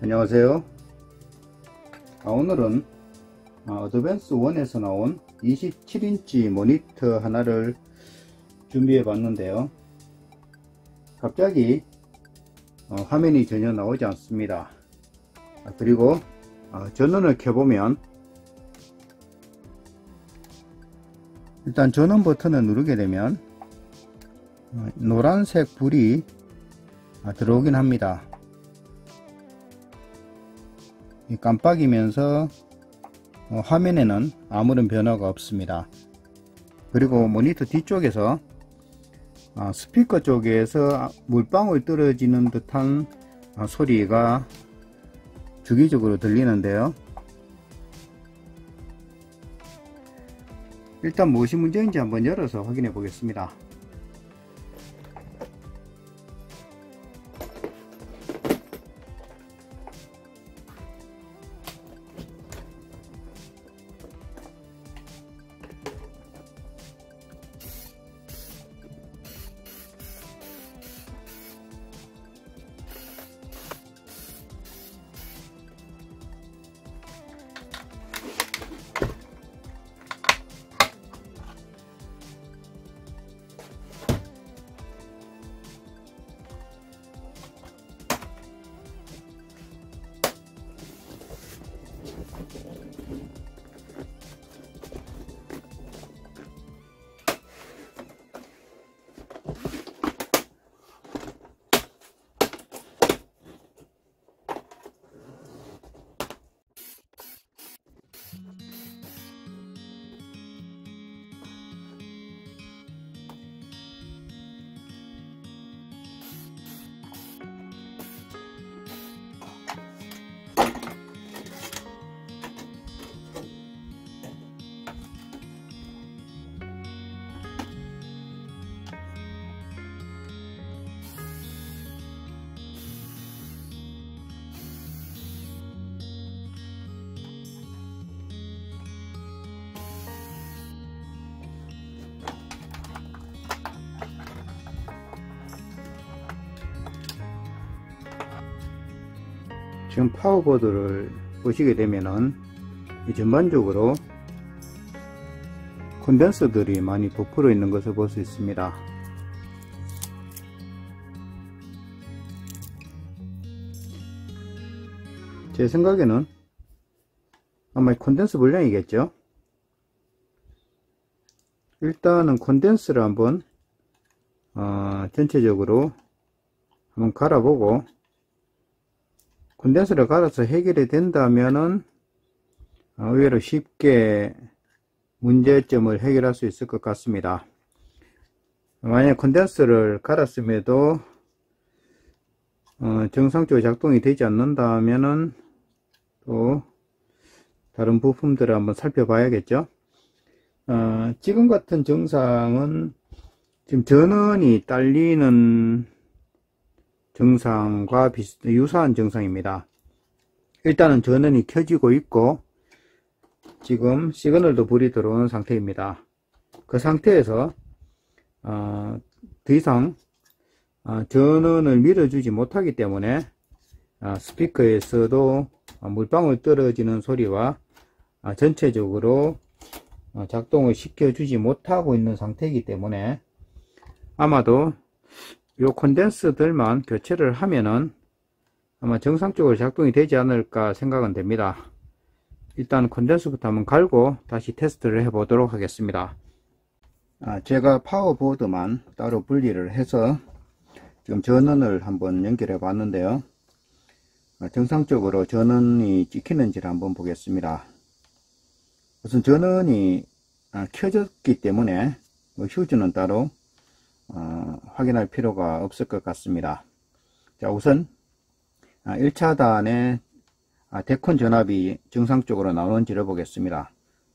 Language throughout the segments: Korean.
안녕하세요. 오늘은 어드밴스 1에서 나온 27인치 모니터 하나를 준비해 봤는데요. 갑자기 화면이 전혀 나오지 않습니다. 그리고 전원을 켜보면 일단 전원 버튼을 누르게 되면 노란색 불이 들어오긴 합니다. 깜빡이면서 화면에는 아무런 변화가 없습니다. 그리고 모니터 뒤쪽에서 스피커 쪽에서 물방울 떨어지는 듯한 소리가 주기적으로 들리는데요. 일단 무엇이 문제인지 한번 열어서 확인해 보겠습니다. 지금 파워보드를 보시게 되면은 전반적으로 콘덴서들이 많이 부풀어 있는 것을 볼 수 있습니다. 제 생각에는 아마 콘덴서 불량이겠죠. 일단은 콘덴서를 한번 전체적으로 한번 갈아보고, 콘덴서를 갈아서 해결이 된다면은 의외로 쉽게 문제점을 해결할 수 있을 것 같습니다. 만약 콘덴서를 갈았음에도 정상적으로 작동이 되지 않는다면은 또 다른 부품들을 한번 살펴봐야겠죠. 지금 같은 증상은 지금 전원이 딸리는 증상과 유사한 증상입니다. 일단은 전원이 켜지고 있고 지금 시그널도 불이 들어오는 상태입니다. 그 상태에서 더 이상 전원을 밀어주지 못하기 때문에 스피커에서도 물방울 떨어지는 소리와 전체적으로 작동을 시켜주지 못하고 있는 상태이기 때문에 아마도 요 콘덴서들만 교체를 하면은 아마 정상적으로 작동이 되지 않을까 생각은 됩니다. 일단 콘덴서부터 한번 갈고 다시 테스트를 해 보도록 하겠습니다. 제가 파워보드만 따로 분리를 해서 지금 전원을 한번 연결해 봤는데요. 정상적으로 전원이 찍히는지를 한번 보겠습니다. 우선 전원이 켜졌기 때문에 휴즈는 따로 확인할 필요가 없을 것 같습니다. 자, 우선 1차단에 데콘 전압이 정상적으로 나오는지를 보겠습니다.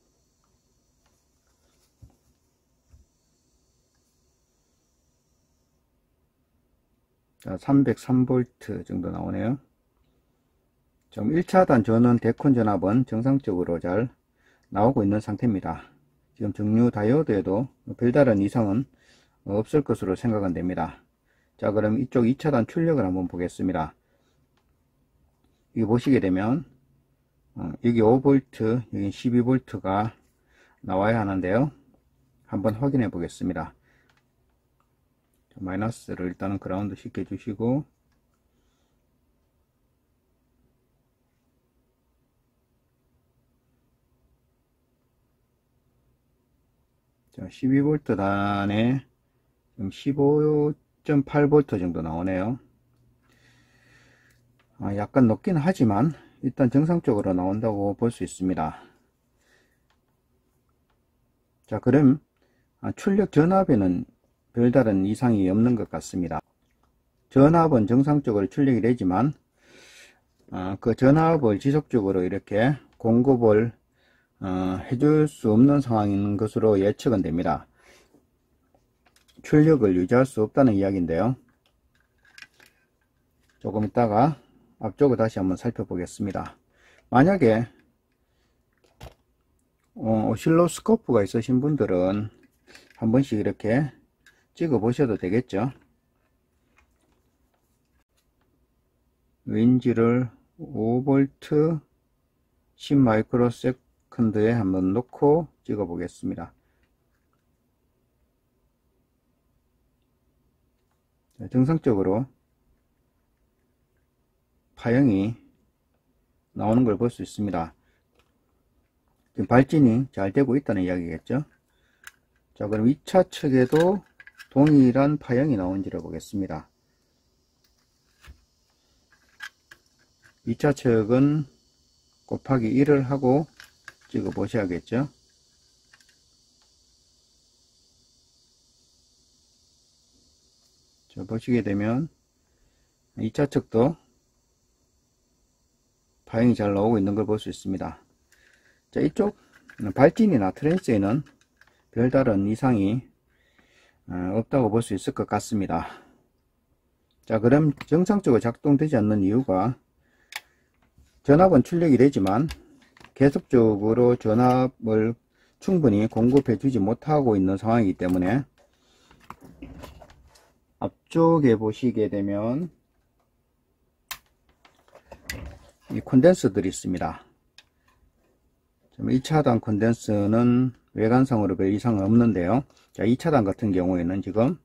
자, 303V 정도 나오네요. 지금 1차단 전원 데콘 전압은 정상적으로 잘 나오고 있는 상태입니다. 지금 정류 다이오드에도 별다른 이상은 없을 것으로 생각은 됩니다. 자, 그럼 이쪽 2차단 출력을 한번 보겠습니다. 여기 보시게 되면 여기 5V, 여기 12V가 나와야 하는데요. 한번 확인해 보겠습니다. 마이너스를 일단은 그라운드 시켜 주시고, 자, 12V 단에 15.8V 정도 나오네요. 약간 높긴 하지만 일단 정상적으로 나온다고 볼 수 있습니다. 자, 그럼 출력 전압에는 별다른 이상이 없는 것 같습니다. 전압은 정상적으로 출력이 되지만 그 전압을 지속적으로 이렇게 공급을 해줄 수 없는 상황인 것으로 예측은 됩니다. 출력을 유지할 수 없다는 이야기인데요. 조금 있다가 앞쪽을 다시 한번 살펴보겠습니다. 만약에 오실로스코프가 있으신 분들은 한 번씩 이렇게 찍어 보셔도 되겠죠. 윈지를 5V 10마이크로세컨드에 한번 놓고 찍어 보겠습니다. 정상적으로 파형이 나오는 걸 볼 수 있습니다. 지금 발진이 잘 되고 있다는 이야기겠죠. 자, 그럼 2차 측에도 동일한 파형이 나온지를 보겠습니다. 2차 측은 곱하기 1을 하고 찍어 보셔야겠죠. 자, 보시게 되면 2차 측도 파형이 잘 나오고 있는 걸 볼 수 있습니다. 자, 이쪽 발진이나 트랜스에는 별다른 이상이 없다고 볼 수 있을 것 같습니다. 자, 그럼 정상적으로 작동되지 않는 이유가 전압은 출력이 되지만 계속적으로 전압을 충분히 공급해 주지 못하고 있는 상황이기 때문에 앞쪽에 보시게 되면 이 콘덴서들이 있습니다. 1차단 콘덴서는 외관상으로 별 이상은 없는데요. 자, 2차단 같은 경우에는 지금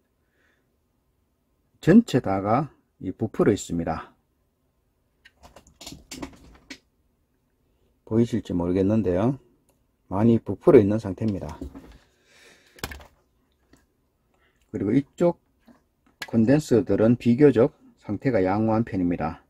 전체 다가 부풀어 있습니다. 보이실지 모르겠는데요. 많이 부풀어 있는 상태입니다. 그리고 이쪽 콘덴서들은 비교적 상태가 양호한 편입니다.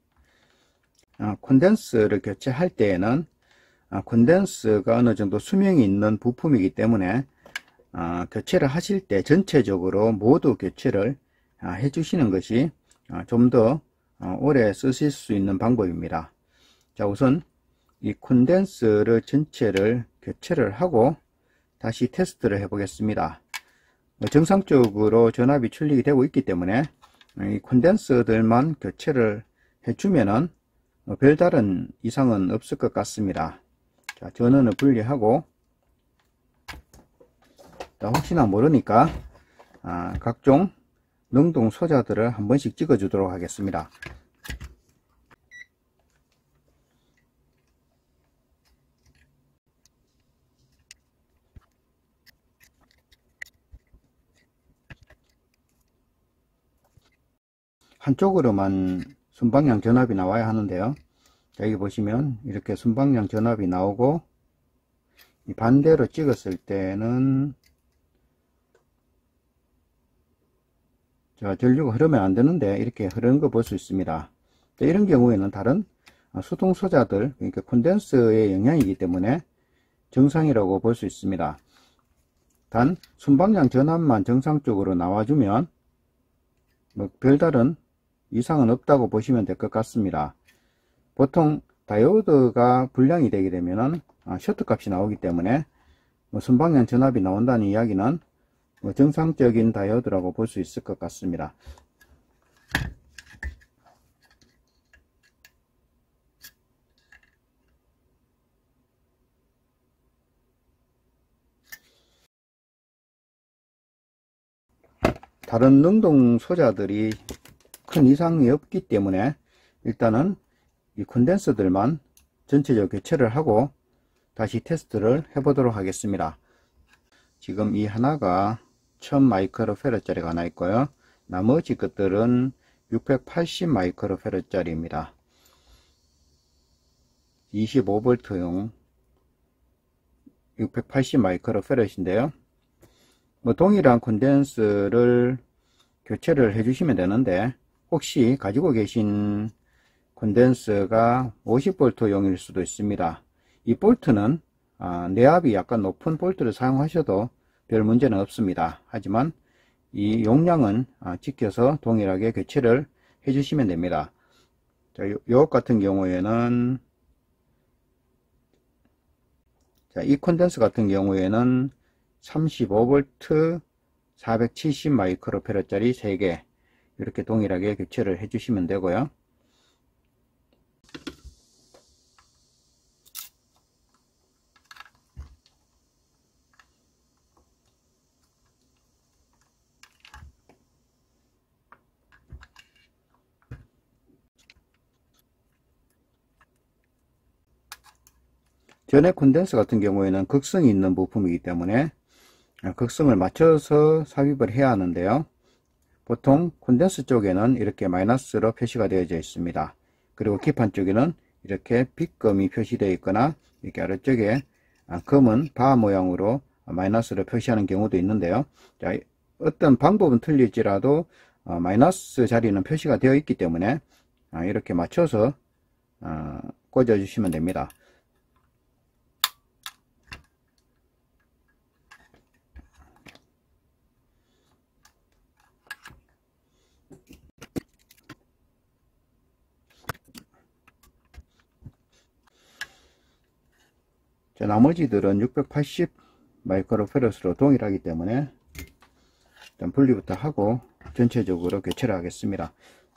콘덴서를 교체할 때에는 콘덴서가 어느 정도 수명이 있는 부품이기 때문에 교체를 하실 때 전체적으로 모두 교체를 해 주시는 것이 좀 더 오래 쓰실 수 있는 방법입니다. 자, 우선 이 콘덴서를 전체를 교체를 하고 다시 테스트를 해 보겠습니다. 정상적으로 전압이 출력이 되고 있기 때문에 이 콘덴서들만 교체를 해 주면은 별다른 이상은 없을 것 같습니다. 자, 전원을 분리하고, 자, 혹시나 모르니까 각종 능동 소자들을 한 번씩 찍어 주도록 하겠습니다. 한쪽으로만 순방향 전압이 나와야 하는데요. 자, 여기 보시면 이렇게 순방향 전압이 나오고, 반대로 찍었을 때는 자, 전류가 흐르면 안 되는데 이렇게 흐르는 거 볼 수 있습니다. 자, 이런 경우에는 다른 수동 소자들, 그러니까 콘덴서의 영향이기 때문에 정상이라고 볼 수 있습니다. 단 순방향 전압만 정상적으로 나와주면 별다른 이상은 없다고 보시면 될 것 같습니다. 보통 다이오드가 불량이 되게 되면은 셔트 값이 나오기 때문에 순방향 전압이 나온다는 이야기는 정상적인 다이오드라고 볼 수 있을 것 같습니다. 다른 능동 소자들이 큰 이상이 없기 때문에 일단은 이 콘덴서들만 전체적으로 교체를 하고 다시 테스트를 해보도록 하겠습니다. 지금 이 하나가 1000 마이크로페라짜리가 하나 있고요. 나머지 것들은 680 마이크로페라짜리입니다. 25V용 680 마이크로페럿인데요. 뭐 동일한 콘덴서를 교체를 해 주시면 되는데, 혹시 가지고 계신 콘덴서가 50V용일 수도 있습니다. 이 볼트는 내압이 약간 높은 볼트를 사용하셔도 별 문제는 없습니다. 하지만 이 용량은 지켜서 동일하게 교체를 해 주시면 됩니다. 자, 요것 같은 경우에는, 자, 이 콘덴서 같은 경우에는 35V 470 마이크로페라짜리 3개 이렇게 동일하게 교체를 해 주시면 되고요. 전에 콘덴서 같은 경우에는 극성이 있는 부품이기 때문에 극성을 맞춰서 삽입을 해야 하는데요. 보통 콘덴서 쪽에는 이렇게 마이너스로 표시가 되어져 있습니다. 그리고 기판 쪽에는 이렇게 빗금이 표시되어 있거나 이렇게 아래쪽에 검은 바 모양으로 마이너스로 표시하는 경우도 있는데요. 자, 어떤 방법은 틀릴지라도 마이너스 자리는 표시가 되어 있기 때문에 이렇게 맞춰서 꽂아 주시면 됩니다. 자, 나머지들은 680 마이크로페럿으로 동일하기 때문에 일단 분리부터 하고 전체적으로 교체를 하겠습니다.